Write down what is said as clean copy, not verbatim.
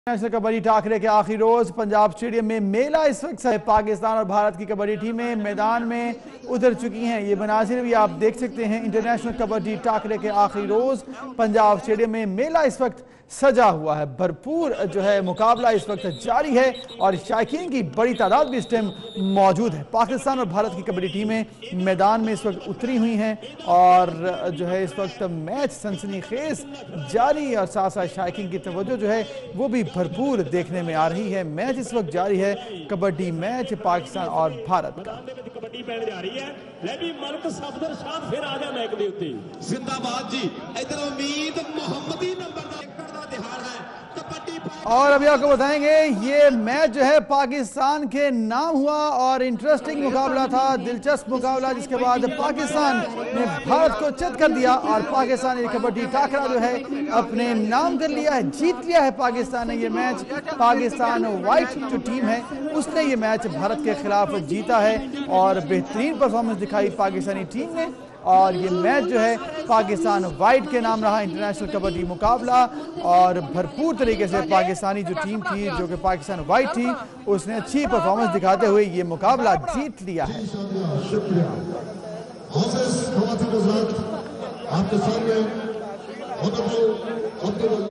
National kabaddi Thakare के आखिरी रोज Punjab stadium में मेला इस वक्त है। पाकिस्तान और भारत की कबड्डी टीमें मैदान में उतर चुकी हैं। ये मनाजिर भी आप देख सकते हैं। इंटरनेशनल कबड्डी टाकरे के आखिरी रोज पंजाब स्टेडियम में मेला इस वक्त सजा हुआ है। भरपूर जो है मुकाबला इस वक्त जारी है और शायकीन की बड़ी तादाद भी इस टाइम मौजूद है। पाकिस्तान और भारत की कबड्डी टीमें मैदान में इस वक्त उतरी हुई हैं और जो है इस वक्त मैच सनसनीखेज जारी और साथ साथ शायकीन की तवज्जो जो है वो भी भरपूर देखने में आ रही है। मैच इस वक्त जारी है, कबड्डी मैच पाकिस्तान और भारत का। कबड्डी पैण जा रही है, लेकिन मलक सफदर शाह फिर आ गया मैच के उत्ते जिंदाबाद जी। इधर उम्मीद मोहम्मदी नंबर दा दिहाड़ है। और अभी आपको बताएंगे ये मैच जो है पाकिस्तान के नाम हुआ और इंटरेस्टिंग मुकाबला था, दिलचस्प मुकाबला, जिसके बाद पाकिस्तान ने भारत को चित कर दिया और पाकिस्तान ने कबड्डी टाकरा जो है अपने नाम कर लिया है, जीत लिया है पाकिस्तान ने ये मैच। पाकिस्तान वाइट जो टीम है उसने ये मैच भारत के खिलाफ जीता है और बेहतरीन परफॉर्मेंस दिखाई पाकिस्तानी टीम ने और ये मैच जो है पाकिस्तान वाइट के नाम रहा इंटरनेशनल कबड्डी मुकाबला। और भरपूर तरीके से पाकिस्तानी जो टीम थी, जो कि पाकिस्तान वाइट थी, उसने अच्छी परफॉर्मेंस दिखाते हुए ये मुकाबला जीत लिया है। शुक्रिया।